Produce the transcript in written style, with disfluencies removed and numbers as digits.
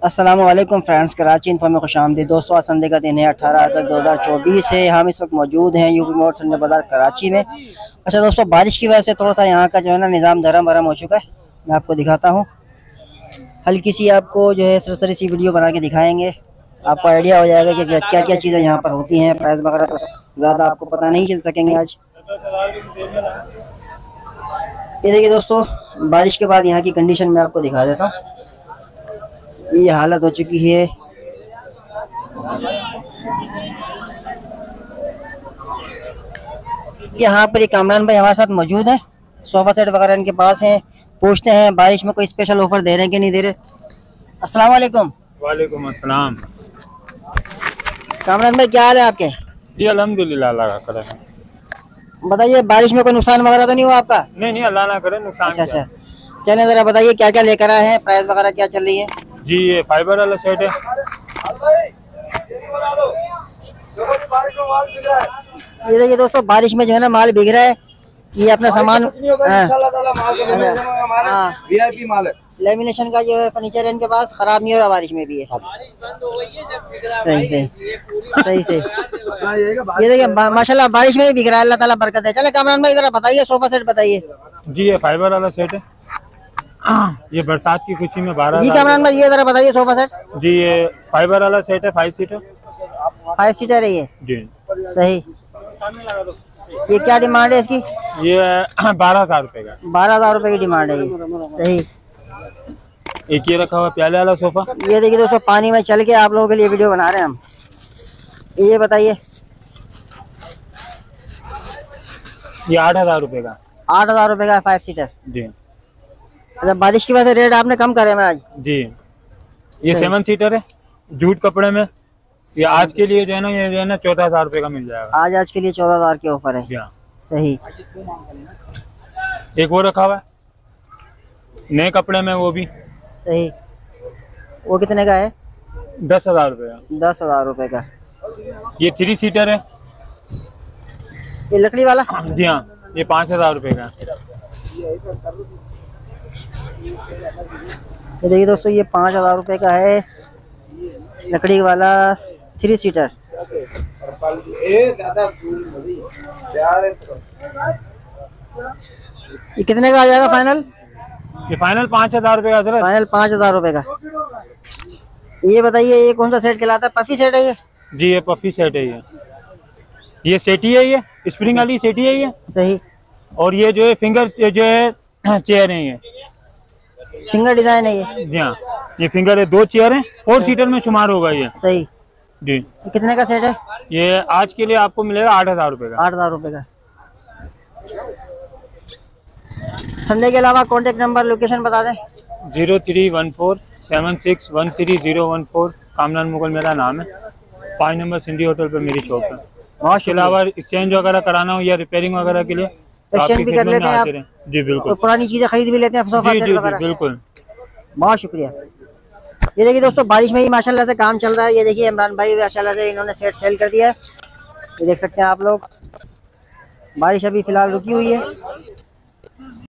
अस्सलामु अलैकुम friends, Karachi info में खुशामदीद। दोस्तों, आज संडे का दिन है, 18 अगस्त 2024 है। हम इस वक्त मौजूद हैं यूपी मोड़ संडे बाजार कराची में। अच्छा दोस्तों, बारिश की वजह से थोड़ा सा यहाँ का जो है ना निज़ाम धर्म भरम हो चुका है। मैं आपको दिखाता हूँ, हल्की सी आपको जो है सरसरी सी वीडियो बना के दिखाएंगे। आपको आइडिया हो जाएगा कि क्या क्या चीज़ें यहाँ पर होती हैं। प्राइस वगैरह तो ज़्यादा आपको पता नहीं चल सकेंगे आज। ये देखिए दोस्तों, बारिश के बाद यहाँ की कंडीशन मैं आपको दिखा देता हूँ। ये हालत हो चुकी है। यहाँ पर कामरान भाई हमारे साथ मौजूद है, सोफा सेट वगैरह इनके पास हैं। पूछते हैं बारिश में कोई स्पेशल ऑफर दे रहे हैं कि नहीं दे रहे। अस्सलाम वालेकुम। वालेकुम अस्सलाम। कामरान भाई क्या हाल है आपके? जी अल्हम्दुलिल्लाह, अल्लाह का करम है। बताइए, बारिश में कोई नुकसान वगैरह तो नहीं हुआ आपका? नहीं, अल्लाह ना करे नुकसान। अच्छा, चलें ज़रा बताइए क्या क्या लेकर आए हैं, प्राइस वगैरह क्या चल रही है? जी ये फाइबर वाला सेट है। ये देखिए दोस्तों, बारिश में जो है ना माल बिक रहा है। ये अपना सामान वीआईपी माल है। लेमिनेशन का जो है फर्नीचर है इनके पास, खराब नहीं हो रहा बारिश में भी है। सही। ये देखिए माशाल्लाह बारिश में भी बिक रहा है, अल्लाह ताला बरकत है। चले कामरान भाई, जरा बताइए सोफा सेट बताइए। जी ये फाइबर वाला सेट है। ये बरसात की खुशी में 12। जी कामरान भाई, ये जरा बताइए सोफा सेट। जी ये फाइबर वाला सेट है, 5 सीटर। 5 सीटर है ये? जी सही। ये क्या डिमांड है इसकी? ये 12,000 रुपए का। 12,000 रुपए की डिमांड है ये। सही। एक ये रखा हुआ प्याले वाला सोफा। ये देखिए दोस्तों, पानी में चल के आप लोगों के लिए वीडियो बना रहे हैं हम। ये बताइए। ये 8,000 रुपए का। 8,000 रुपए का 5 सीटर। जी। अच्छा, बारिश की वजह से रेट आपने कम करे मैं आज। जी ये 7 सीटर है, जूट कपड़े में। ये आज के लिए जो है ना, ये जो है ना 14,000 रुपए का मिल जाएगा। आज के लिए 14,000 की ऑफर है। सही। एक वो रखा हुआ है नए कपड़े में, वो भी सही। वो कितने का है? 10,000 रुपए का। 10,000 रुपए का। ये 3 सीटर है। ये लकड़ी वाला? जी हाँ, ये 5,000 रुपए का। ये देखिए दोस्तों, ये 5,000 रुपए का है, लकड़ी वाला 3 सीटर। ये कितने का आ जाएगा फाइनल? ये फाइनल 5,000 रुपए का। फाइनल 5,000 रुपए का। ये बताइए, ये कौन सा सेट कहलाता है? पफी सेट है ये? जी ये पफी सेट है। ये सेटी है, ये स्प्रिंग वाली सेटी है ये। सही। और ये जो है फिंगर जो है चेयर है, ये फिंगर डिजाइन है ये? जी हाँ, ये फिंगर है, 2 चेयर है, 4 सीटर में शुमार होगा ये। सही जी। ये कितने का सेट है? ये आज के लिए आपको मिलेगा 8,000 रुपए का। 8,000 रुपए का। संडे के अलावा कॉन्टेक्ट नंबर लोकेशन बता दें। 031476130014। कामरान मुगल मेरा नाम है। 5 नंबर सिंधी होटल पर मेरी शॉप है। बहुत के अलावा एक्सचेंज वगैरह कराना हो या रिपेयरिंग वगैरह के लिए एक्सचेंज भी कर लेते हैं आप? जी बिल्कुल। पुरानी चीजें खरीद भी लेते हैं, सोफा सेट वगैरह? बिल्कुल। बहुत शुक्रिया। ये देखिए दोस्तों, बारिश में ही माशाल्लाह से काम चल रहा है। ये देखिए इमरान भाई माशाल्लाह से इन्होंने सेट सेल कर दिया है। ये देख सकते हैं आप लोग। बारिश अभी फिलहाल रुकी हुई है।